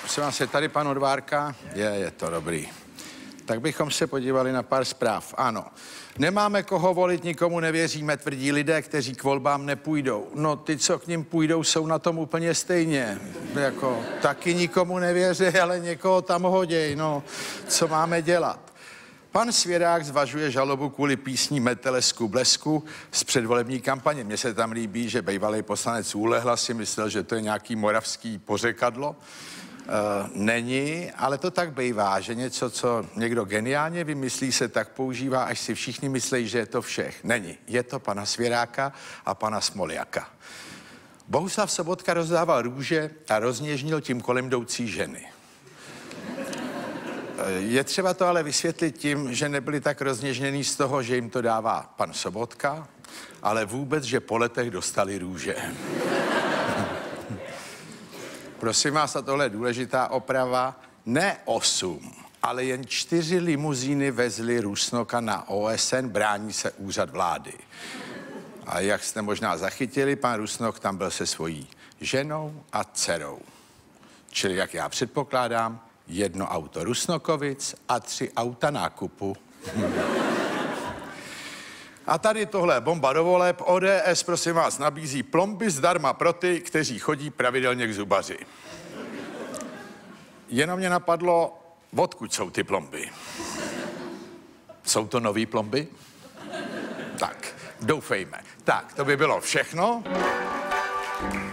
Prosím vás, je tady pan Odvárka? Je to dobrý. Tak bychom se podívali na pár zpráv. Ano. Nemáme koho volit, nikomu nevěříme, tvrdí lidé, kteří k volbám nepůjdou. No, ty, co k nim půjdou, jsou na tom úplně stejně. Jako, taky nikomu nevěří, ale někoho tam hoděj. No, co máme dělat? Pan Svěrák zvažuje žalobu kvůli písní Metelesku blesku z předvolební kampaně. Mně se tam líbí, že bývalý poslanec Úlehla si myslel, že to je nějaký moravský pořekadlo. Není, ale to tak bývá, že něco, co někdo geniálně vymyslí, se tak používá, až si všichni myslí, že je to všech. Není. Je to pana Svěráka a pana Smoljaka. Bohuslav Sobotka rozdával růže a rozněžnil tím kolem jdoucí ženy. Je třeba to ale vysvětlit tím, že nebyli tak rozněžnění z toho, že jim to dává pan Sobotka, ale vůbec, že po letech dostali růže. Prosím vás, a tohle je důležitá oprava. Ne 8, ale jen 4 limuzíny vezly Rusnoka na OSN, brání se úřad vlády. A jak jste možná zachytili, pan Rusnok tam byl se svojí ženou a dcerou. Čili, jak já předpokládám, 1 auto Rusnokovic a 3 auta nákupu. A tady tohle bomba do voleb. ODS, prosím vás, nabízí plomby zdarma pro ty, kteří chodí pravidelně k zubaři. Jenom mě napadlo, odkud jsou ty plomby. Jsou to nový plomby? Tak, doufejme. Tak, to by bylo všechno.